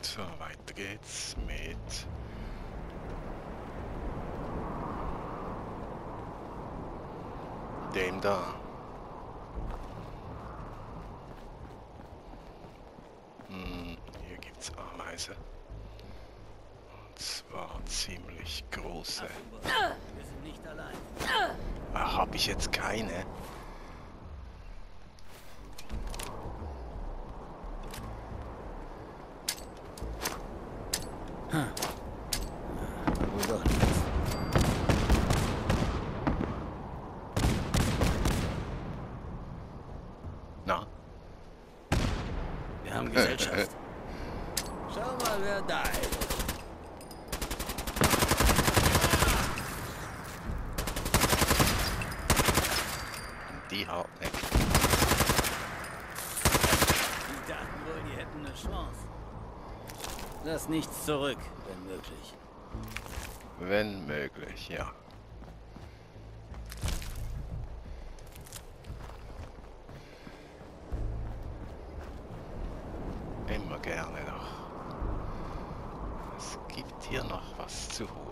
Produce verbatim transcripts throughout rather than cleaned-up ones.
So, weiter geht's mit dem da. Hm, hier gibt's Ameisen. Und zwar ziemlich große. Wir sind nicht allein. Ach, hab ich jetzt keine? Hm. Wohl doch nichts. Na? Wir haben Gesellschaft. Schau mal, wer da ist. Die Hartneck. Die dachten wohl, die hätten eine Chance. Lass nichts zurück, wenn möglich. Wenn möglich, ja. Immer gerne noch. Es gibt hier noch was zu holen.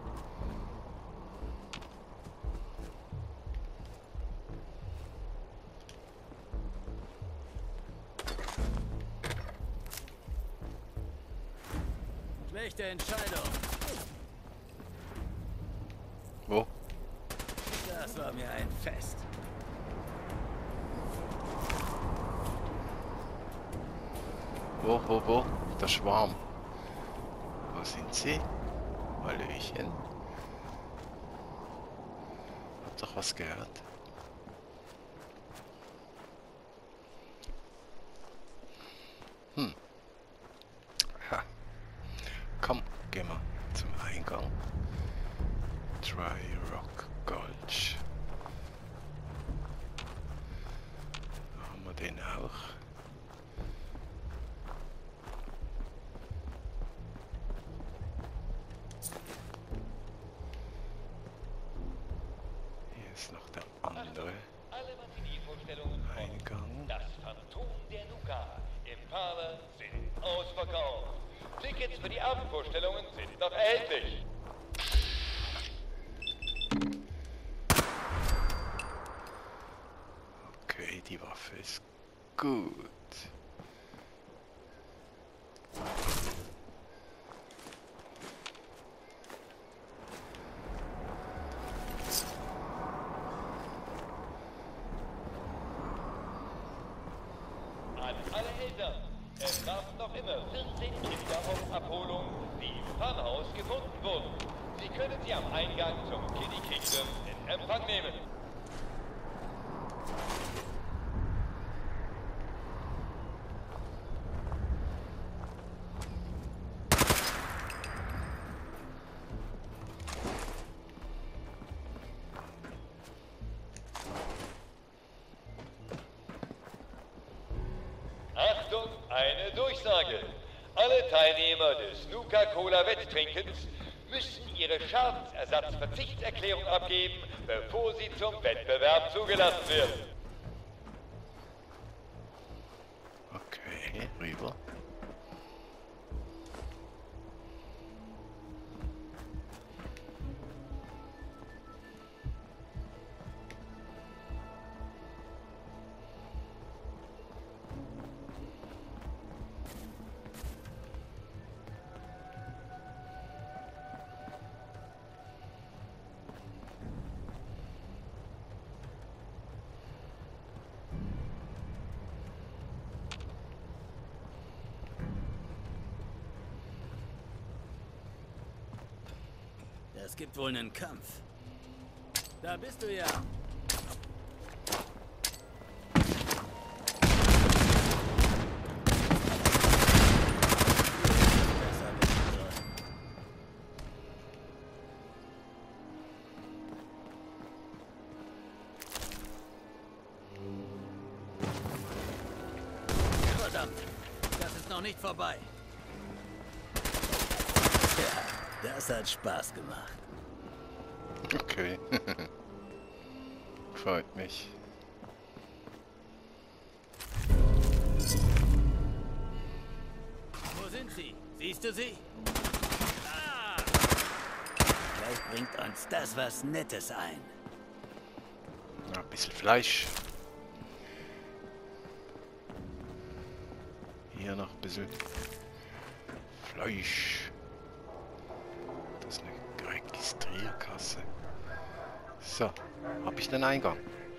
Schlechte Entscheidung. Wo? Das war mir ein Fest. Wo, wo, wo? Der Schwarm. Wo sind sie? Hallöchen. Hab doch was gehört. Hm. Ha. Komm, gehen wir zum Eingang. Dry Rock Gulch. Da haben wir den auch. Hier ist noch der andere Alle Martini-Vorstellungen von Eingang. Das Phantom der Nuka im Parler sind ausverkauft. Tickets für die Abendvorstellungen sind noch erhältlich. Okay, die Waffe ist gut. An alle Eltern, es warten noch immer vierzehn Kinder auf Abholung, die im Funhaus gefunden wurden. Sie können sie am Eingang zum Kiddie Kingdom in Empfang nehmen. Achtung, eine Durchsage. Alle Teilnehmer des Nuka-Cola-Wetttrinkens müssen ihre Schadensersatzverzichtserklärung abgeben, bevor sie zum Wettbewerb zugelassen werden. Okay, rüber. Es gibt wohl einen Kampf. Da bist du ja. Verdammt, das ist noch nicht vorbei. Ja, das hat Spaß gemacht. Okay. Freut mich. Wo sind sie? Siehst du sie? Ah! Vielleicht bringt uns das was Nettes ein. Ja, ein bisschen Fleisch. Hier noch ein bisschen Fleisch. Das ist eine Registrierkasse. So, habe ich den Eingang?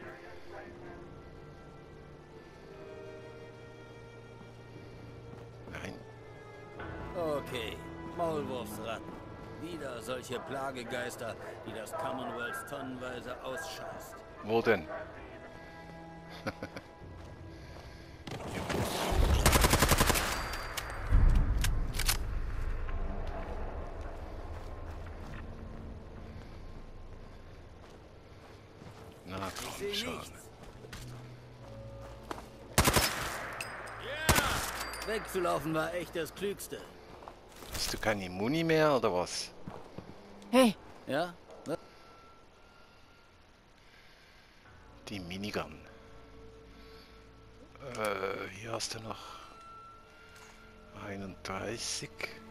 Nein. Okay, Maulwurfsratten. Wieder solche Plagegeister, die das Commonwealth tonnenweise ausschaust. Wo denn? Na Ich komm sehe schon. nichts. Wegzulaufen war echt das Klügste. Hast du keine Muni mehr oder was? Hey, Ja? Die Minigun. Äh, hier hast du noch einunddreißig.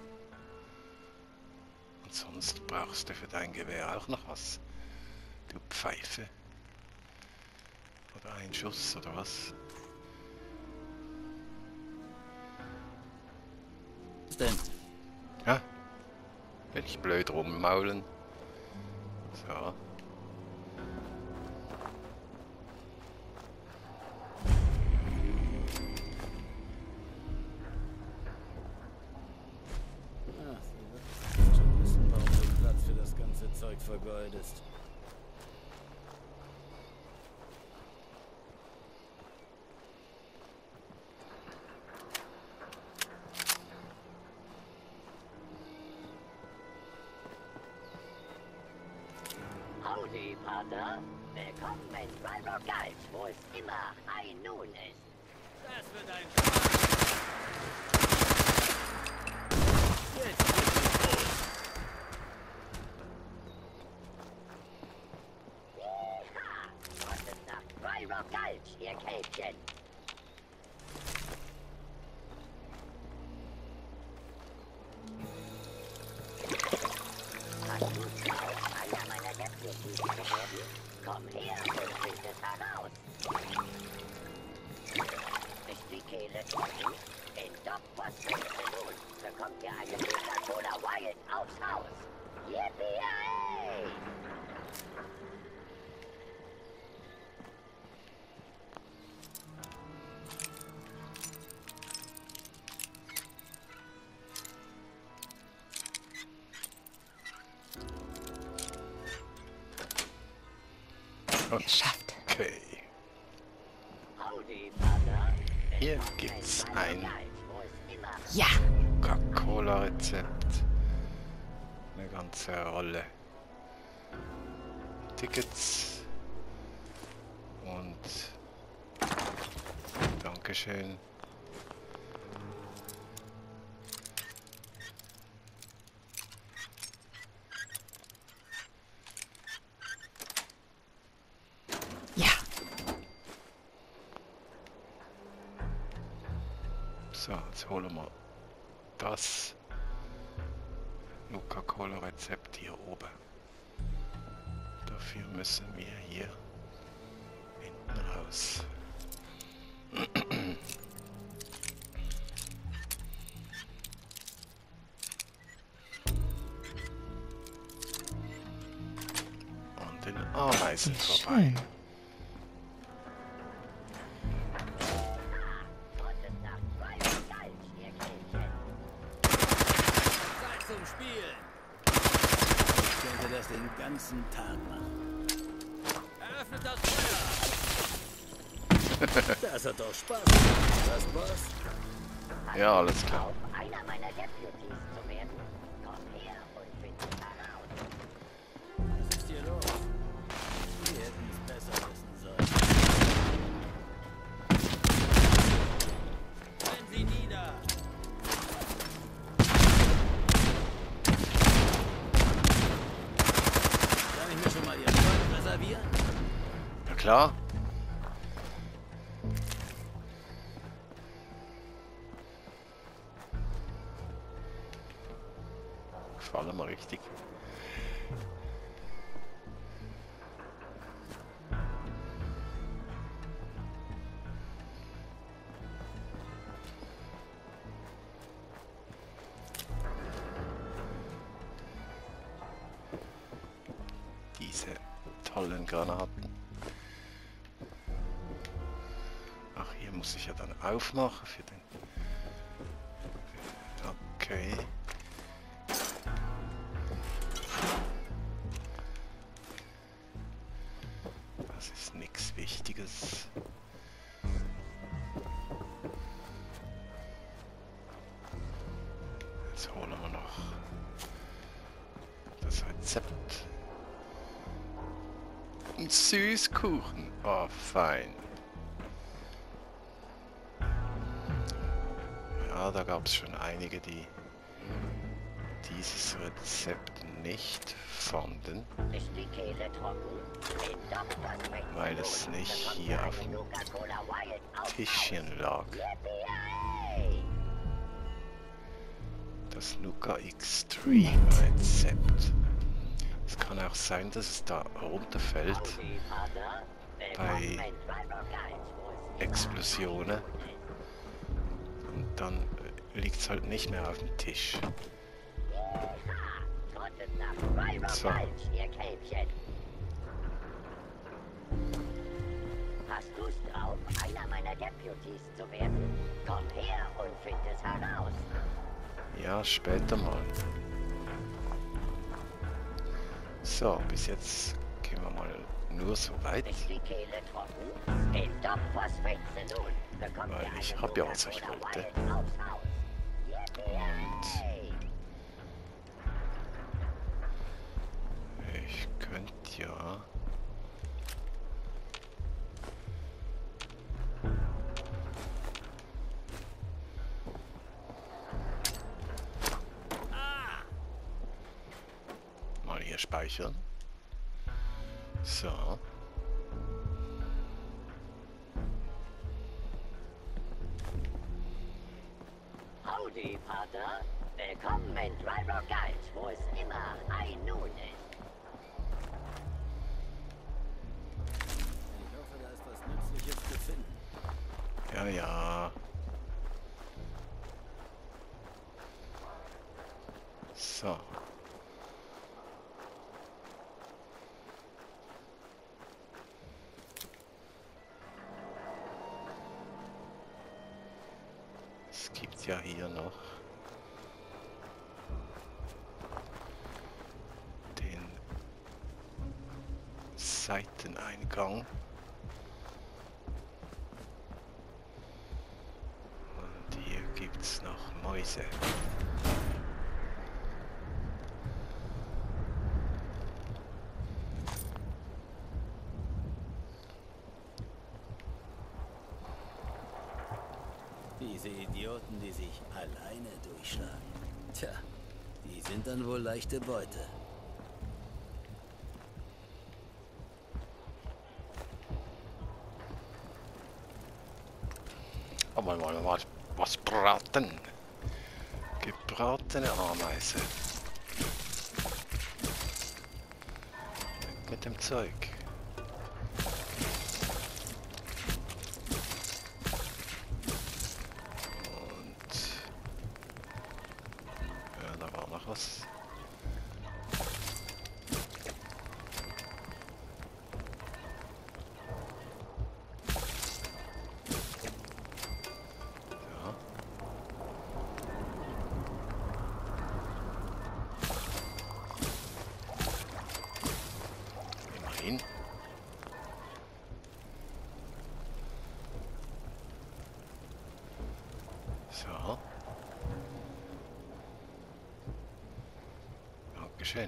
Und sonst brauchst du für dein Gewehr auch noch was. Du Pfeife. Oder ein Schuss oder was? Was denn? Ja. Will ich blöd rummaulen. So. Ah, sie wird schon wissen, warum du Platz für das ganze Zeug vergeudest. Howdy, Partner. Willkommen in Rival Gulch, wo es immer High Noon ist. Das wird ein Spaß. Jetzt geht's los. Yeeha! Und es nach Rival Gulch, ihr Kälbchen. Hast du auch einer meiner Deputies geworden? Komm her und find es heraus. Ist die Kehle offen? In Dockpost fünfzehn Uhr bekommt ihr eine Coca-Cola Wild aufs Haus. Yippie! geschafft. Okay. Howdy, Partner. Hier gibt's ein Wo es immer Ja, Coca-Cola-Rezept. Eine ganze Rolle. Tickets. Und Dankeschön. ja, So, jetzt holen wir das Coca-Cola-Rezept hier oben. Dafür müssen wir hier hinten raus. Und den Ameisen sehr vorbei. schön. und es nach Rival Gulch, ihr Kälbchen. Zeit zum Spielen. Ich könnte das den ganzen Tag machen. Eröffnet das Feuer. Das hat doch Spaß gemacht, was, Boss? Ja, alles klar. Auf einer meiner Deputies zu werden. Komm her und find es heraus. Was ist hier los? Wir hätten es besser wissen sollen. Brenn sie nieder! Kann ich mir schon mal Ihren Freund reservieren? Na klar. gefallen mir richtig. Diese tollen Granaten. Ach, hier muss ich ja dann aufmachen für den... Okay. Das ist nichts Wichtiges. Jetzt holen wir noch das Rezept. Ein Süßkuchen. Oh, fein. Ja, da gab es schon einige, die dieses Rezept nicht fanden, Ist die Kehle trocken? Den Doktor schmeckt weil es gut. nicht Bekommt hier ihr auf eine dem Nuka-Cola Wild aufs Tischchen lag. Haus. Yippie-yay! Das Nuka Extreme Rezept. Es kann auch sein, dass es da runterfällt Howdy, Vater. bei Willkommen in Dreiburg eins, wo es Explosionen und dann liegt es halt nicht mehr auf dem Tisch. Ha! Trottet nach Dreiburg So. eins, ihr Kälbchen. Hast du's drauf, einer meiner Deputies zu werden? Komm her und find es heraus. Ja, später mal. So, bis jetzt gehen wir mal nur so weit. Ist die Kehle trocken? Den Doc Phosphate nun. Bekommt Weil ihr eine ich hab ja, was ich Nuka-Cola wollte. Wild aufs Haus. Yippie-yay! Ich könnte ja... Mal hier speichern. So. Howdy, Pater. Willkommen in Dreiburg eins, wo es immer High Noon ist. Ich hoffe, da ist was Nützliches zu finden. Ja, ja. So. Es gibt ja hier noch den Seiteneingang. Und hier gibt's noch Mäuse. Diese Idioten, die sich alleine durchschlagen. Tja, die sind dann wohl leichte Beute. Aber wollen wir mal was braten. Gebratene Ameise. Mit dem Zeug. Und ja, da war noch was. Ja. Immerhin. So. Dankeschön.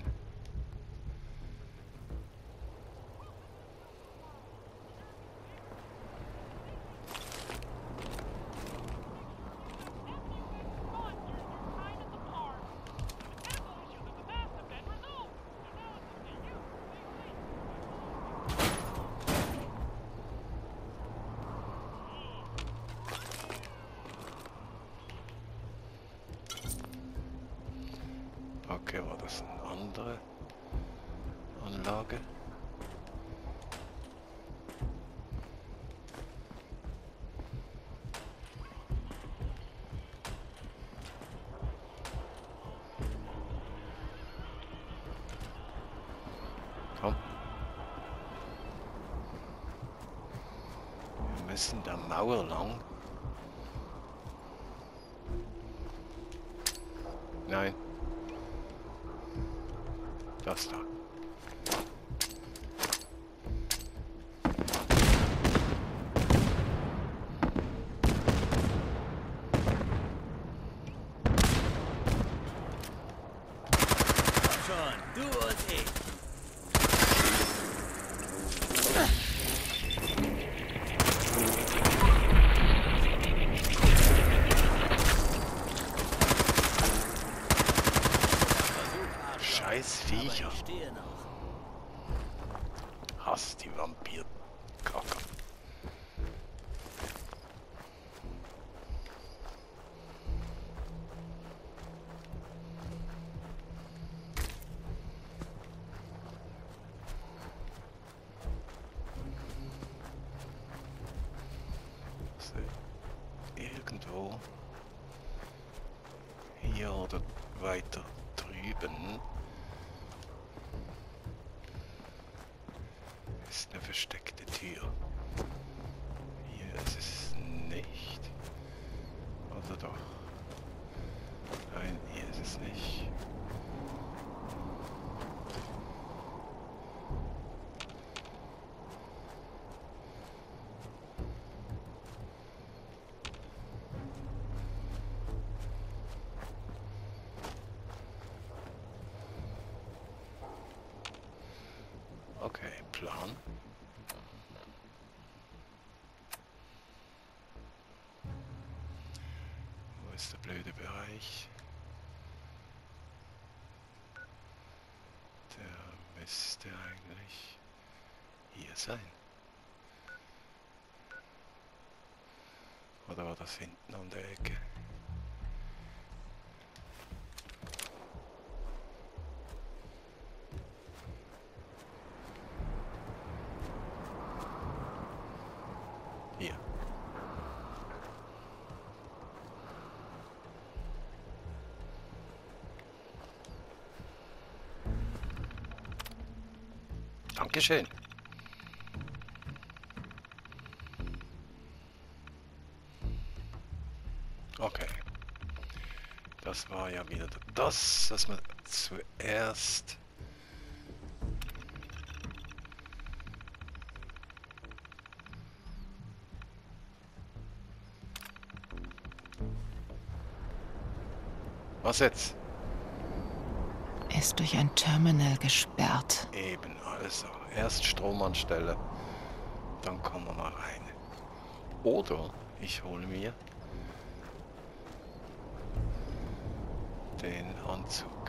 Okay, war das eine andere Anlage? Komm. Wir müssen der Mauer lang. Nein. Das da. Schon, du und ich. Scheiß Viecher. Ich stehe noch. Hass die Vampirkacke. So, irgendwo hier oder weiter drüben ist eine versteckte Tür. Hier ist es nicht. Oder doch? Nein, hier ist es nicht. Okay, Plan. Wo ist der blöde Bereich? Der müsste eigentlich hier sein. Oder war das hinten an der Ecke? Hier. Dankeschön. Okay. Das war ja wieder das, was wir zuerst Was jetzt? Ist durch ein Terminal gesperrt. Eben, also erst Strom anstellen, dann kommen wir mal rein. Oder ich hole mir den Anzug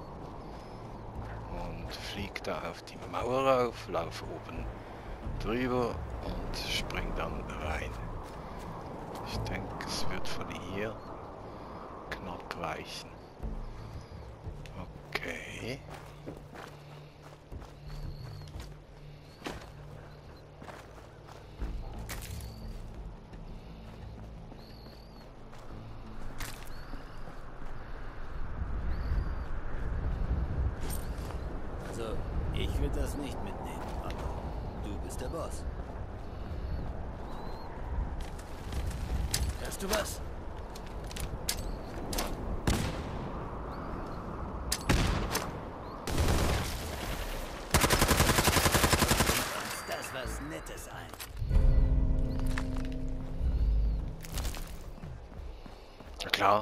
und fliege da auf die Mauer rauf, laufe oben drüber und spring dann rein. Ich denke, es wird von hier knapp reichen. Okay. Also, ich will das nicht mitnehmen, aber du bist der Boss. Hörst du was? Das was Nettes ein. Ja klar.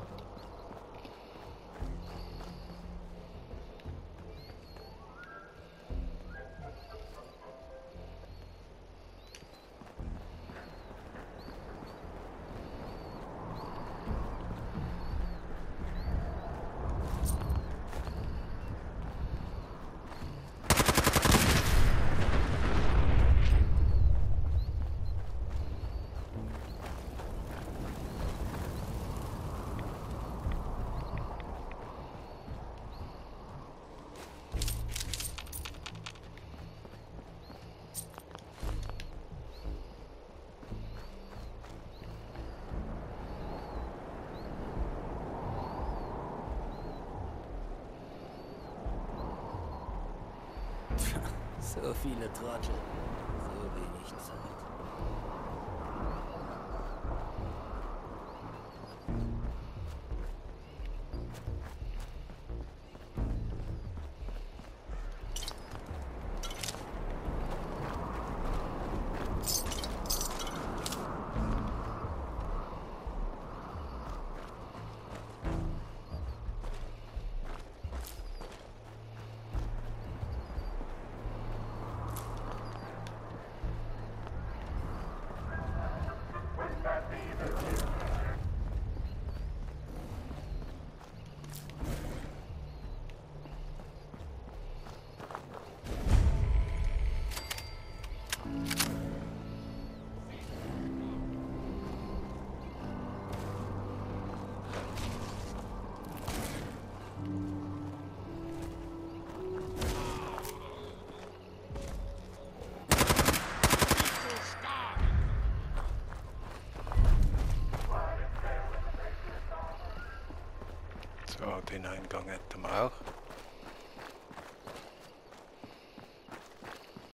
So viele Trottel, so wenig Zeit. So, den Eingang hätten wir auch.